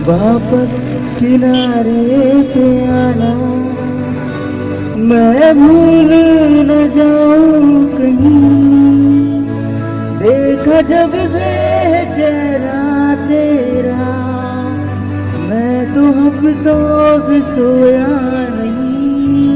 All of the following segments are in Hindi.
वापस किनारे पे आना, मैं भूल न जाऊं कहीं। देखा जब से है चेहरा तेरा, मैं तो हफ्तों से सोया नहीं।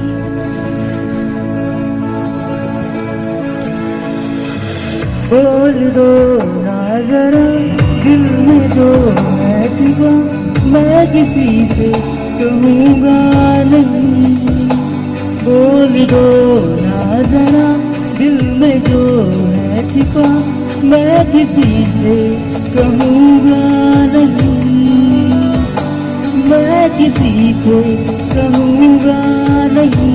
बोल दो ना जरा दिल में जो है छिपा, मैं किसी से कहूँगा नहीं। बोल दो ना जरा दिल में जो है छिपा, मैं किसी से कहूँगा नहीं। मैं किसी से कहूँगा नहीं।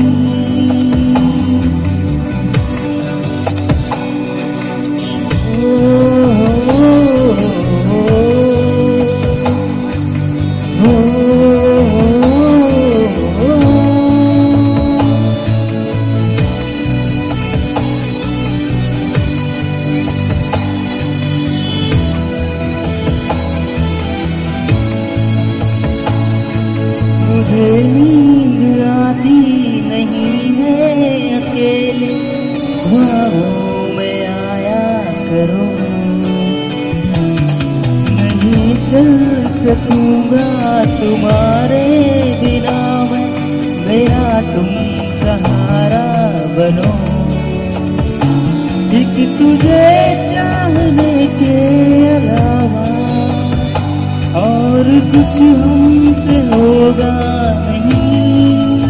मुझे नींद आती नहीं है अकेले, ख्वाबों में आया करो। नहीं चल सकूंगा तुम्हारे बिना मैं, मेरा तुम सहारा बनो। एक तुझे चाहने के अलावा और कुछ हमसे होगा नहीं।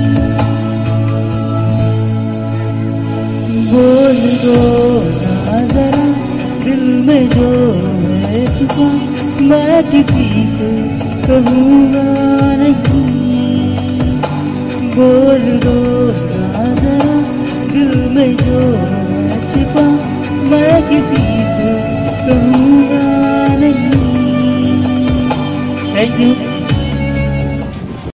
बोल दो ना जरा दिल में जो है छुपा, मैं किसी से कहूँगा नहीं। बोल दो ना जरा दिल में जो है छिपा, मैं किसी से कहूँगा नहीं। Thank you.